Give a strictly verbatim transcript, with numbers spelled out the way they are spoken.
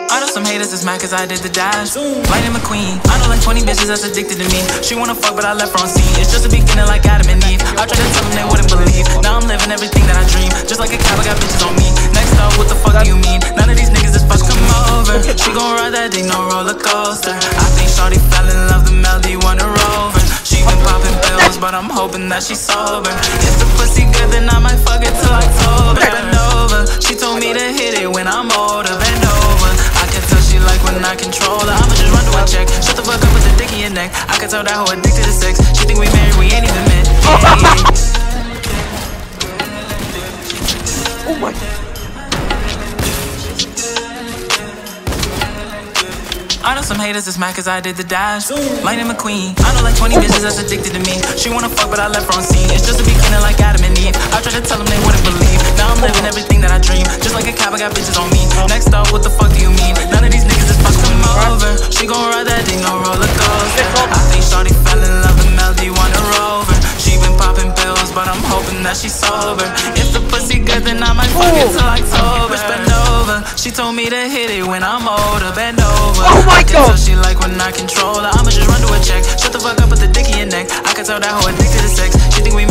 I know some haters is mad cause I did the dash. Lightning McQueen. I know like twenty bitches that's addicted to me. She wanna fuck but I left her on scene. It's just a beginning like Adam and Eve. I tried to tell them they wouldn't believe. Now I'm living everything that I dream. Just like a cab, I got bitches on me. Next up, what the fuck do you mean? None of these niggas is fucking come over. She gon' ride that dick, no roller coaster. I think shawty fell in love, the melody won her over. She been popping pills, but I'm hoping that she's sober. If the pussy good, then I might fuck it till October. Bend over. She told me to hit it when I'm older. Bend over. I can tell she like when I control her. I'ma just run to a check. Shut the fuck up with the dick in your neck. I can tell that hoe addicted to sex. She think we married, we ain't even met. Yeah, yeah. Oh my. I know some haters is mad cause I did the dash. Lightning McQueen. I know like twenty bitches that's addicted to me. She wanna fuck but I left her on scene. It's just a beginning like Adam and Eve. I tried to tell them they wouldn't believe. Now I'm living everything that I dream. Just like a cab, I got bitches on me. Next up, what the fuck do you mean? None of these niggas is fucking come over. She gon' ride that dick, no roller coaster. I think shawty fell in love, the melody won her over. She been popping pills, but I'm hoping that she's sober. If the pussy good, then I might fuck it till October. Bend over. She told me to hit it when I'm older. Bend over. Oh my I can God. tell she like when I control her. I'ma just run to a check. Shut the fuck up with the dick in your neck. I can tell that hoe addicted to sex. She think we